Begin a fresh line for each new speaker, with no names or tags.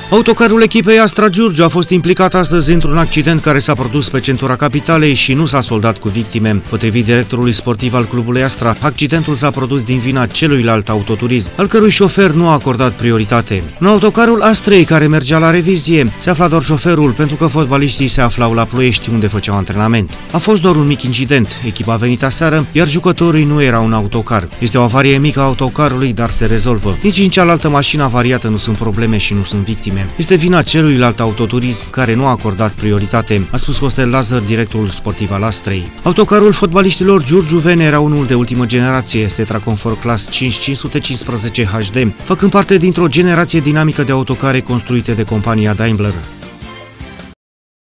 Autocarul echipei Astra Giurgiu a fost implicat astăzi într-un accident care s-a produs pe centura capitalei și nu s-a soldat cu victime. Potrivit directorului sportiv al clubului Astra, accidentul s-a produs din vina celuilalt autoturism, al cărui șofer nu a acordat prioritate. În autocarul Astrei, care mergea la revizie, se afla doar șoferul, pentru că fotbaliștii se aflau la Ploiești, unde făceau antrenament. A fost doar un mic incident, echipa a venit aseară, iar jucătorii nu erau în autocar. Este o avarie mică a autocarului, dar se rezolvă. Nici în cealaltă mașină avariată nu sunt probleme și nu sunt victime. Este vina celuilalt autoturism care nu a acordat prioritate, a spus Costel Lazar, directorul sportiv al Astrei. Autocarul fotbaliștilor giurgiuveni era unul de ultimă generație, Setra Comfort Class 5515 HD, făcând parte dintr-o generație dinamică de autocare construite de compania Daimler.